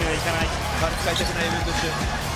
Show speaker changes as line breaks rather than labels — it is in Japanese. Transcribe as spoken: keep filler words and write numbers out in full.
いかない。
カード使いたくないエベント中。